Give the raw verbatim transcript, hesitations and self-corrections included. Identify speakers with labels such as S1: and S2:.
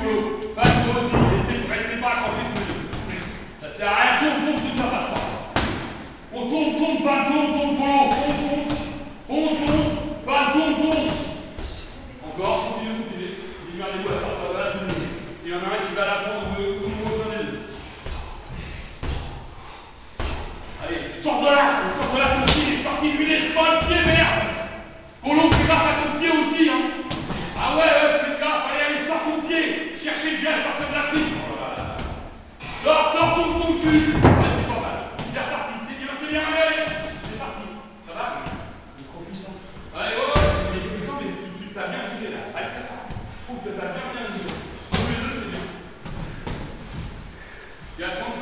S1: Polo. Pas toi aussi, restez, restez pas accrochés tous les deux. Ça sert à rien, tourne, tourne, tout ça passe pas. On tourne, tourne, pas tourne, tourne, Polo. On tourne, on tourne, pas tourne, tourne. Encore, continue, continue. Continue à aller à ça, ça va là, tout le monde. Il y en a un qui va la prendre comme professionnel. Allez, sors de là, sors de là, ton pied, il est sorti, lui, laisse pas le pied, merde. Polo, fais gaffe à ton pied aussi, hein. Ah ouais, ouais, fais gaffe, allez, allez, sors ton pied. Cherchez bien, sortir de la piste. Oh là là. Sors, sors ton, ton cul. Ouais, c'est pas mal. C'est reparti, c'est bien, c'est bien, allez. C'est parti. Ça va? Il est trop puissant. Allez, ouais, ouais, il est puissant, mais tu t'as bien joué là. Allez, ça va. Je trouve que t'as bien, bien joué. Tous les deux, c'est bien. Il y a